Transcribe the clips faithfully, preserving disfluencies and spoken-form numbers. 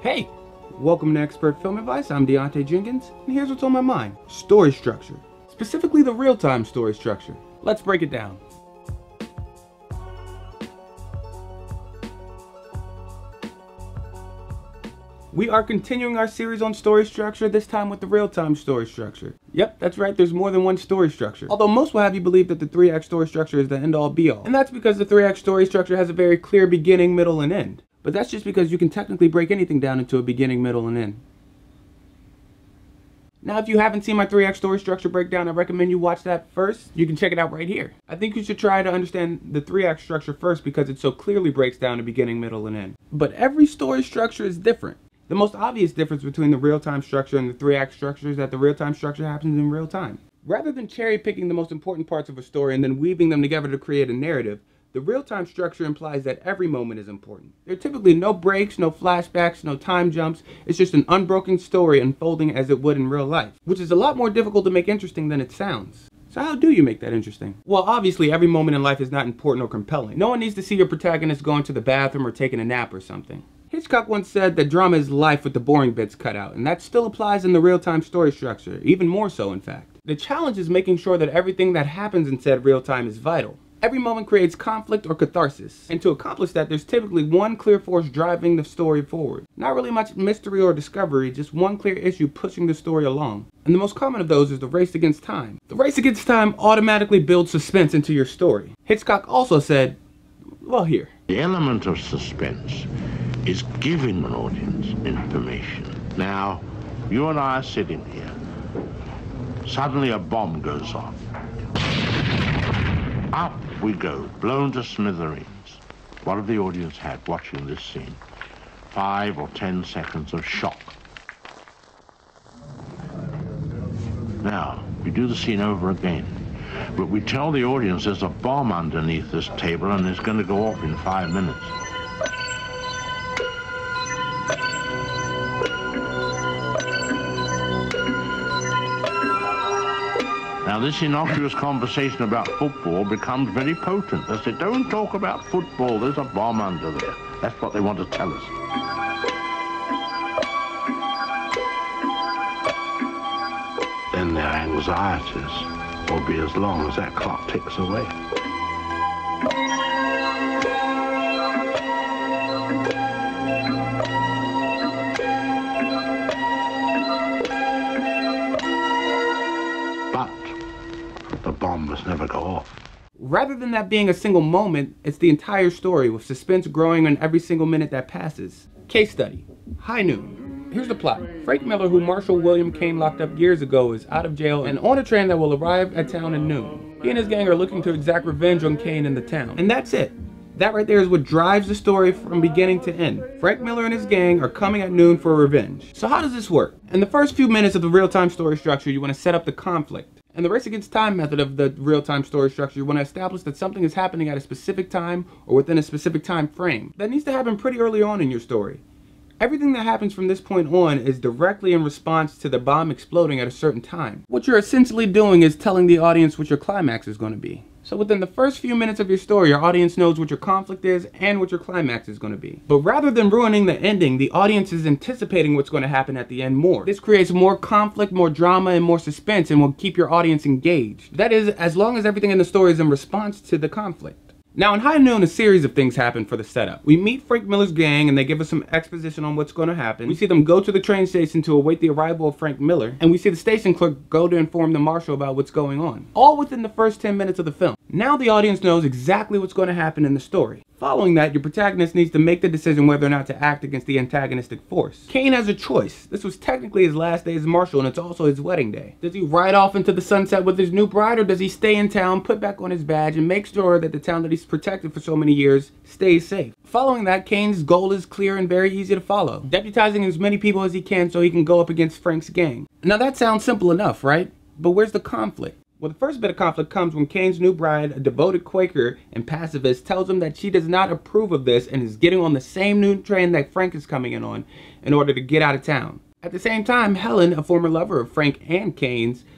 Hey, welcome to Expert Film Advice. I'm Deontay Jenkins, and here's what's on my mind. Story structure. Specifically the real-time story structure. Let's break it down. We are continuing our series on story structure, this time with the real-time story structure. Yep, that's right, there's more than one story structure. Although most will have you believe that the three act story structure is the end-all be-all. And that's because the three act story structure has a very clear beginning, middle, and end. But that's just because you can technically break anything down into a beginning, middle, and end. Now, if you haven't seen my three act story structure breakdown, I recommend you watch that first. You can check it out right here. I think you should try to understand the three act structure first because it so clearly breaks down the beginning, middle, and end. But every story structure is different. The most obvious difference between the real-time structure and the three act structure is that the real-time structure happens in real time. Rather than cherry-picking the most important parts of a story and then weaving them together to create a narrative, the real-time structure implies that every moment is important. There are typically no breaks, no flashbacks, no time jumps. It's just an unbroken story unfolding as it would in real life, which is a lot more difficult to make interesting than it sounds. So how do you make that interesting? Well, obviously every moment in life is not important or compelling. No one needs to see your protagonist going to the bathroom or taking a nap or something. Hitchcock once said that drama is life with the boring bits cut out, and that still applies in the real-time story structure, even more so in fact. The challenge is making sure that everything that happens in said real time is vital. Every moment creates conflict or catharsis, and to accomplish that there's typically one clear force driving the story forward. Not really much mystery or discovery, just one clear issue pushing the story along. And the most common of those is the race against time. The race against time automatically builds suspense into your story. Hitchcock also said, well here. The element of suspense is giving an audience information. Now, you and I are sitting here. Suddenly a bomb goes off. Up we go, blown to smithereens. What have the audience had watching this scene? Five or ten seconds of shock. Now, we do the scene over again. But we tell the audience there's a bomb underneath this table and it's going to go off in five minutes. Now, this innocuous conversation about football becomes very potent. They say, don't talk about football, there's a bomb under there. That's what they want to tell us. Then their anxieties will be as long as that clock ticks away. The bomb must never go off. Rather than that being a single moment, it's the entire story with suspense growing on every single minute that passes. Case study. High Noon. Here's the plot. Frank Miller, who Marshal William Kane locked up years ago, is out of jail and on a train that will arrive at town at noon. He and his gang are looking to exact revenge on Kane in the town. And that's it. That right there is what drives the story from beginning to end. Frank Miller and his gang are coming at noon for revenge. So how does this work? In the first few minutes of the real-time story structure, you want to set up the conflict. In the race against time method of the real-time story structure, you want to establish that something is happening at a specific time or within a specific time frame. That needs to happen pretty early on in your story. Everything that happens from this point on is directly in response to the bomb exploding at a certain time. What you're essentially doing is telling the audience what your climax is going to be. So within the first few minutes of your story, your audience knows what your conflict is and what your climax is going to be. But rather than ruining the ending, the audience is anticipating what's going to happen at the end more. This creates more conflict, more drama, and more suspense, and will keep your audience engaged. That is, as long as everything in the story is in response to the conflict. Now in High Noon, a series of things happen for the setup. We meet Frank Miller's gang and they give us some exposition on what's going to happen. We see them go to the train station to await the arrival of Frank Miller, and we see the station clerk go to inform the marshal about what's going on. All within the first ten minutes of the film. Now the audience knows exactly what's going to happen in the story. Following that, your protagonist needs to make the decision whether or not to act against the antagonistic force. Kane has a choice. This was technically his last day as marshal, and it's also his wedding day. Does he ride off into the sunset with his new bride, or does he stay in town, put back on his badge, and make sure that the town that he's protected for so many years stays safe? Following that, Kane's goal is clear and very easy to follow, deputizing as many people as he can so he can go up against Frank's gang. Now that sounds simple enough, right? But where's the conflict? Well, the first bit of conflict comes when Kane's new bride, a devoted Quaker and pacifist, tells him that she does not approve of this and is getting on the same noon train that Frank is coming in on in order to get out of town. At the same time, Helen, a former lover of Frank and Kane's,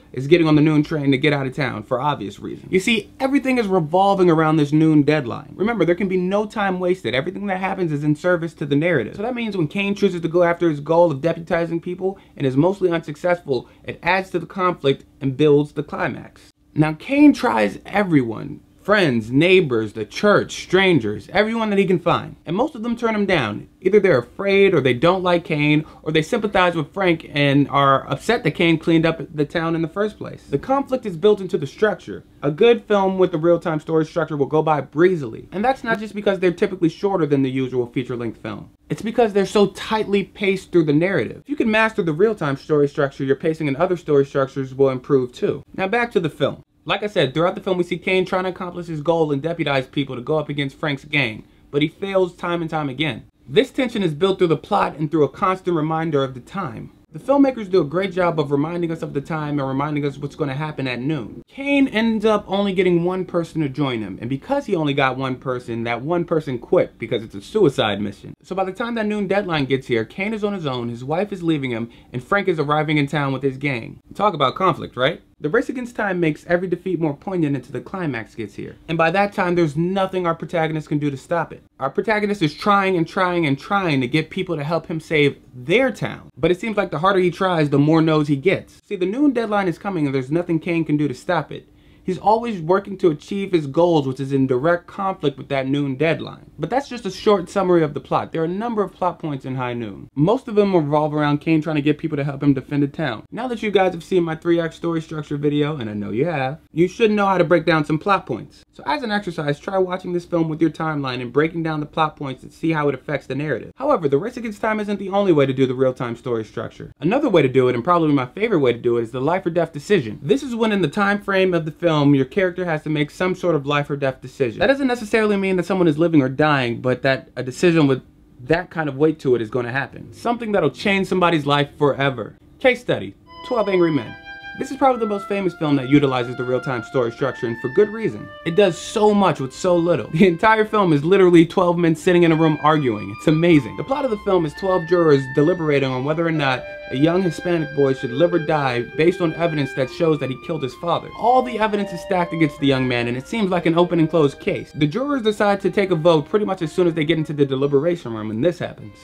is getting on the noon train to get out of town for obvious reasons. You see, everything is revolving around this noon deadline. Remember, there can be no time wasted. Everything that happens is in service to the narrative. So that means when Kane chooses to go after his goal of deputizing people and is mostly unsuccessful, it adds to the conflict and builds the climax. Now, Kane tries everyone. Friends, neighbors, the church, strangers, everyone that he can find. And most of them turn him down. Either they're afraid, or they don't like Kane, or they sympathize with Frank and are upset that Kane cleaned up the town in the first place. The conflict is built into the structure. A good film with the real-time story structure will go by breezily. And that's not just because they're typically shorter than the usual feature-length film. It's because they're so tightly paced through the narrative. If you can master the real-time story structure, your pacing and other story structures will improve too. Now back to the film. Like I said, throughout the film we see Kane trying to accomplish his goal and deputize people to go up against Frank's gang, but he fails time and time again. This tension is built through the plot and through a constant reminder of the time. The filmmakers do a great job of reminding us of the time and reminding us what's going to happen at noon. Kane ends up only getting one person to join him, and because he only got one person, that one person quit because it's a suicide mission. So by the time that noon deadline gets here, Kane is on his own, his wife is leaving him, and Frank is arriving in town with his gang. Talk about conflict, right? The race against time makes every defeat more poignant until the climax gets here. And by that time, there's nothing our protagonist can do to stop it. Our protagonist is trying and trying and trying to get people to help him save their town. But it seems like the harder he tries, the more no's he gets. See, the noon deadline is coming and there's nothing Kane can do to stop it. He's always working to achieve his goals, which is in direct conflict with that noon deadline. But that's just a short summary of the plot. There are a number of plot points in High Noon. Most of them revolve around Kane trying to get people to help him defend a town. Now that you guys have seen my three act story structure video, and I know you have, you should know how to break down some plot points. So as an exercise, try watching this film with your timeline and breaking down the plot points to see how it affects the narrative. However, the race against time isn't the only way to do the real-time story structure. Another way to do it, and probably my favorite way to do it, is the life or death decision. This is when in the time frame of the film, your character has to make some sort of life or death decision. That doesn't necessarily mean that someone is living or dying, but that a decision with that kind of weight to it is going to happen. Something that'll change somebody's life forever. Case study, twelve Angry Men. This is probably the most famous film that utilizes the real-time story structure, and for good reason. It does so much with so little. The entire film is literally twelve men sitting in a room arguing. It's amazing. The plot of the film is twelve jurors deliberating on whether or not a young Hispanic boy should live or die based on evidence that shows that he killed his father. All the evidence is stacked against the young man, and it seems like an open and closed case. The jurors decide to take a vote pretty much as soon as they get into the deliberation room, and this happens.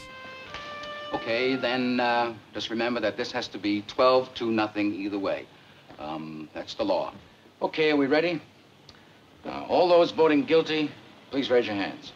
Okay, then uh, just remember that this has to be twelve to nothing either way. Um, that's the law. Okay, are we ready? Now, all those voting guilty, please raise your hands.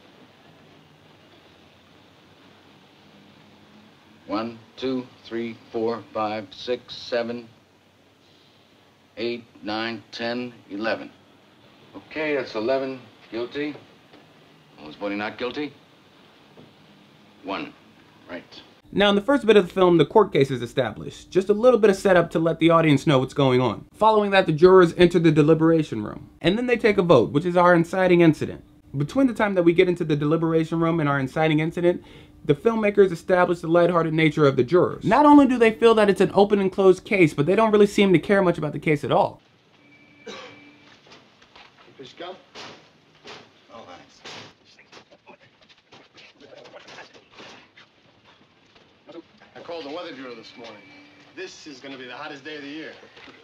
One, two, three, four, five, six, seven, eight, nine, ten, eleven. Okay, that's eleven guilty. All those voting not guilty? One. Right. Now, in the first bit of the film, the court case is established. Just a little bit of setup to let the audience know what's going on. Following that, the jurors enter the deliberation room. And then they take a vote, which is our inciting incident. Between the time that we get into the deliberation room and our inciting incident, the filmmakers establish the lighthearted nature of the jurors. Not only do they feel that it's an open and closed case, but they don't really seem to care much about the case at all. Fish gum? Oh, thanks. I called the weather bureau this morning. This is going to be the hottest day of the year.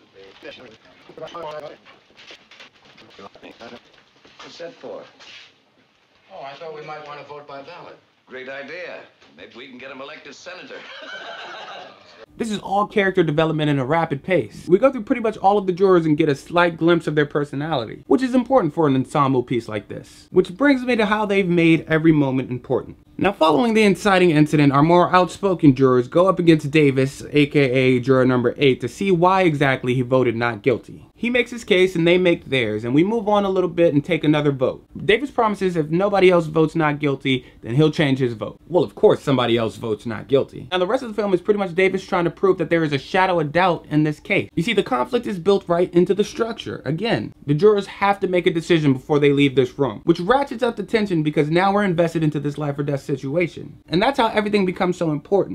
What's that for? Oh, I thought we might want to vote by ballot. Great idea. Maybe we can get him elected senator. This is all character development in a rapid pace. We go through pretty much all of the jurors and get a slight glimpse of their personality, which is important for an ensemble piece like this. Which brings me to how they've made every moment important. Now, following the inciting incident, our more outspoken jurors go up against Davis, aka juror number eight, to see why exactly he voted not guilty. He makes his case and they make theirs, and we move on a little bit and take another vote. Davis promises if nobody else votes not guilty, then he'll change his vote. Well, of course somebody else votes not guilty. Now, the rest of the film is pretty much Davis trying to prove that there is a shadow of doubt in this case. You see, the conflict is built right into the structure. Again, the jurors have to make a decision before they leave this room, which ratchets up the tension because now we're invested into this life or death situation. And that's how everything becomes so important.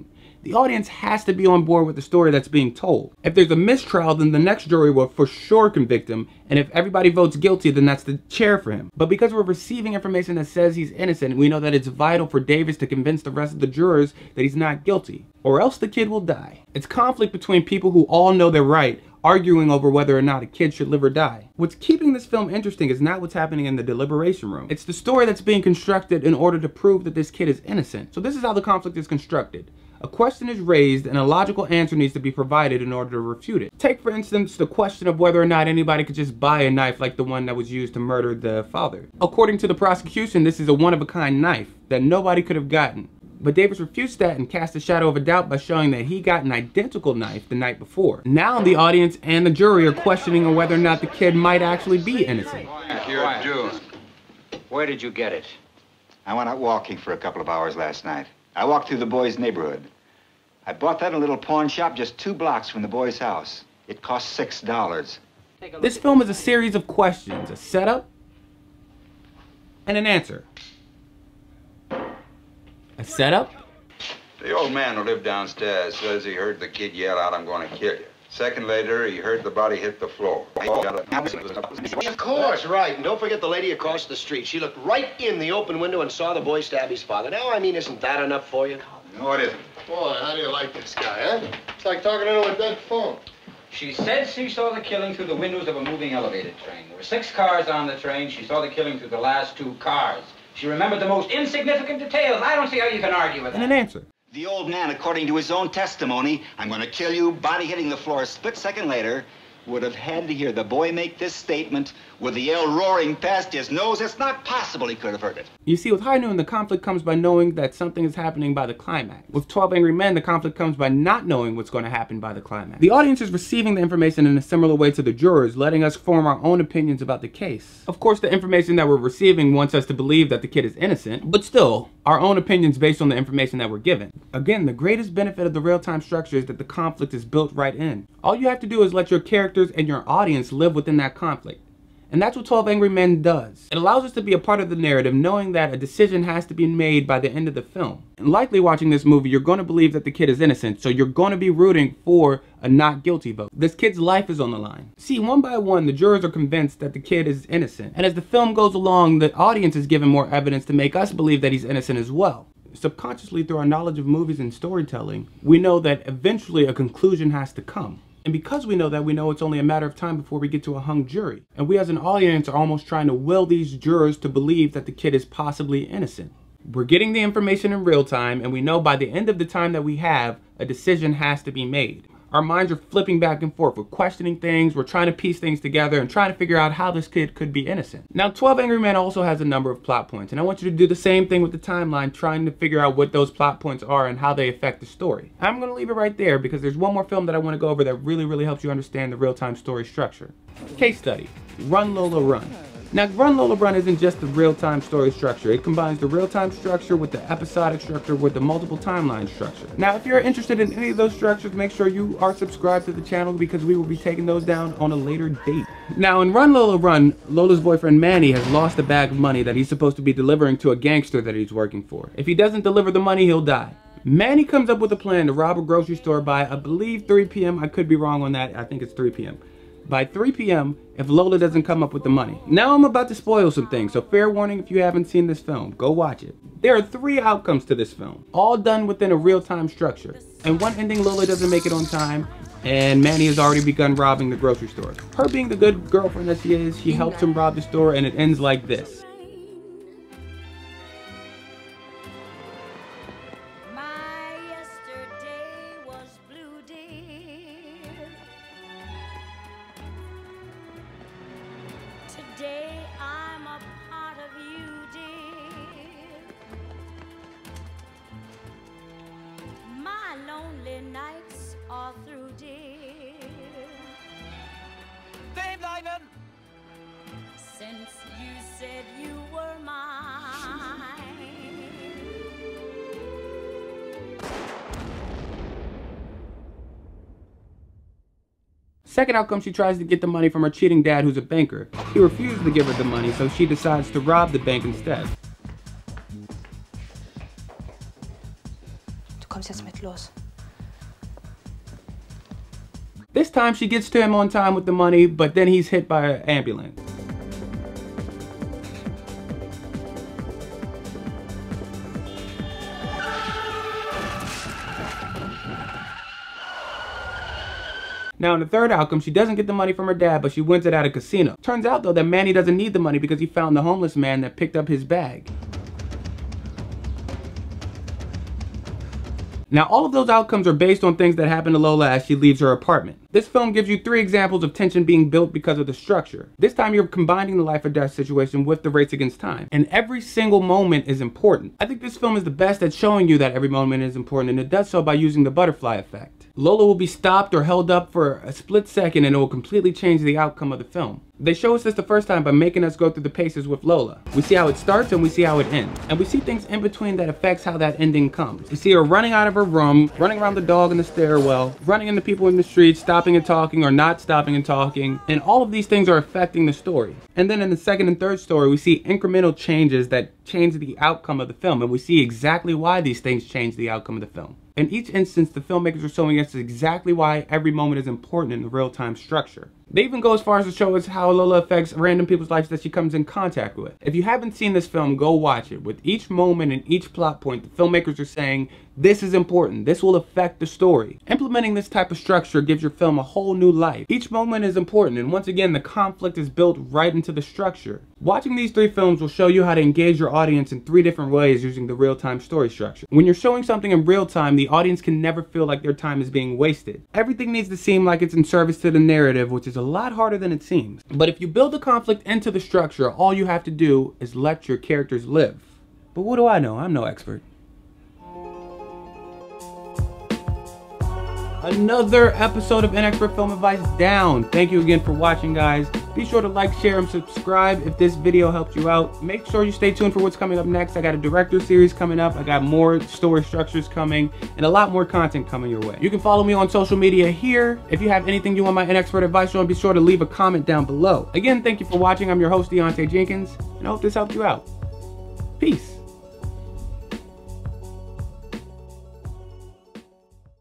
The audience has to be on board with the story that's being told. If there's a mistrial, then the next jury will for sure convict him, and if everybody votes guilty, then that's the chair for him. But because we're receiving information that says he's innocent, we know that it's vital for Davis to convince the rest of the jurors that he's not guilty, or else the kid will die. It's conflict between people who all know they're right, arguing over whether or not a kid should live or die. What's keeping this film interesting is not what's happening in the deliberation room. It's the story that's being constructed in order to prove that this kid is innocent. So this is how the conflict is constructed. A question is raised and a logical answer needs to be provided in order to refute it. Take for instance the question of whether or not anybody could just buy a knife like the one that was used to murder the father. According to the prosecution, this is a one-of-a-kind knife that nobody could have gotten. But Davis refused that and cast a shadow of a doubt by showing that he got an identical knife the night before. Now the audience and the jury are questioning whether or not the kid might actually be innocent. You're due. Where did you get it? I went out walking for a couple of hours last night. I walked through the boy's neighborhood. I bought that in a little pawn shop just two blocks from the boy's house. It cost six dollars. This film is a series of questions, a setup and an answer. A setup? The old man who lived downstairs says he heard the kid yell out, "I'm going to kill you." Second later, he heard the body hit the floor. Of course, right. And don't forget the lady across the street. She looked right in the open window and saw the boy stab his father. Now, I mean, isn't that enough for you? No, it isn't. Boy, how do you like this guy, huh? It's like talking into a dead phone. She said she saw the killing through the windows of a moving elevated train. There were six cars on the train. She saw the killing through the last two cars. She remembered the most insignificant details. I don't see how you can argue with that. And an answer. The old man, according to his own testimony, "I'm going to kill you," body hitting the floor a split second later, would have had to hear the boy make this statement with the yell roaring past his nose. It's not possible he could have heard it. You see, with High Noon, the conflict comes by knowing that something is happening by the climax. With twelve Angry Men, the conflict comes by not knowing what's going to happen by the climax. The audience is receiving the information in a similar way to the jurors, letting us form our own opinions about the case. Of course, the information that we're receiving wants us to believe that the kid is innocent, but still, our own opinions based on the information that we're given. Again, the greatest benefit of the real-time structure is that the conflict is built right in. All you have to do is let your characters and your audience live within that conflict. And that's what twelve Angry Men does. It allows us to be a part of the narrative, knowing that a decision has to be made by the end of the film. And likely watching this movie, you're going to believe that the kid is innocent, so you're going to be rooting for a not guilty vote. This kid's life is on the line. See, one by one, the jurors are convinced that the kid is innocent. And as the film goes along, the audience is given more evidence to make us believe that he's innocent as well. Subconsciously, through our knowledge of movies and storytelling, we know that eventually a conclusion has to come. And because we know that, we know it's only a matter of time before we get to a hung jury. And we as an audience are almost trying to will these jurors to believe that the kid is possibly innocent. We're getting the information in real time, and we know by the end of the time that we have, a decision has to be made. Our minds are flipping back and forth. We're questioning things, we're trying to piece things together and trying to figure out how this kid could be innocent. Now, twelve Angry Men also has a number of plot points, and I want you to do the same thing with the timeline, trying to figure out what those plot points are and how they affect the story. I'm going to leave it right there because there's one more film that I want to go over that really, really helps you understand the real-time story structure. Case study, Run Lola Run. Now, Run Lola Run isn't just the real-time story structure. It combines the real-time structure with the episodic structure with the multiple timeline structure. Now, if you're interested in any of those structures, make sure you are subscribed to the channel because we will be taking those down on a later date. Now, in Run Lola Run, Lola's boyfriend Manny has lost a bag of money that he's supposed to be delivering to a gangster that he's working for. If he doesn't deliver the money, he'll die. Manny comes up with a plan to rob a grocery store by, I believe, three p m I could be wrong on that. I think it's three p m By three p m if Lola doesn't come up with the money. Now I'm about to spoil some things, so fair warning if you haven't seen this film, go watch it. There are three outcomes to this film, all done within a real-time structure. And one ending, Lola doesn't make it on time, and Manny has already begun robbing the grocery store. Her being the good girlfriend that she is, she helps him rob the store, and it ends like this. Today I'm a part of you, dear. My lonely nights are through, dear. Dave Lyman! Since you said you were mine. Second outcome, she tries to get the money from her cheating dad who's a banker. He refuses to give her the money, so she decides to rob the bank instead. Du kommst jetzt mit los. This time she gets to him on time with the money, but then he's hit by an ambulance. Now in the third outcome, she doesn't get the money from her dad, but she wins it at a casino. Turns out though that Manny doesn't need the money because he found the homeless man that picked up his bag. Now all of those outcomes are based on things that happen to Lola as she leaves her apartment. This film gives you three examples of tension being built because of the structure. This time you're combining the life or death situation with the race against time. And every single moment is important. I think this film is the best at showing you that every moment is important, and it does so by using the butterfly effect. Lola will be stopped or held up for a split second and it will completely change the outcome of the film. They show us this the first time by making us go through the paces with Lola. We see how it starts and we see how it ends. And we see things in between that affects how that ending comes. We see her running out of her room, running around the dog in the stairwell, running into people in the street, stopping and talking or not stopping and talking. And all of these things are affecting the story. And then in the second and third story, we see incremental changes that change the outcome of the film. And we see exactly why these things change the outcome of the film. In each instance, the filmmakers are showing us exactly why every moment is important in the real-time structure. They even go as far as to show us how Lola affects random people's lives that she comes in contact with. If you haven't seen this film, go watch it. With each moment and each plot point, the filmmakers are saying, this is important, this will affect the story. Implementing this type of structure gives your film a whole new life. Each moment is important, and once again, the conflict is built right into the structure. Watching these three films will show you how to engage your audience in three different ways using the real-time story structure. When you're showing something in real time, the audience can never feel like their time is being wasted. Everything needs to seem like it's in service to the narrative, which is a lot harder than it seems. But if you build the conflict into the structure, all you have to do is let your characters live. But what do I know? I'm no expert. Another episode of Inexpert Film Advice down. Thank you again for watching, guys. Be sure to like, share, and subscribe if this video helped you out. Make sure you stay tuned for what's coming up next. I got a director series coming up. I got more story structures coming and a lot more content coming your way. You can follow me on social media here. If you have anything you want my Inexpert advice on, be sure to leave a comment down below. Again, thank you for watching. I'm your host, Deontay Jenkins, and I hope this helped you out. Peace.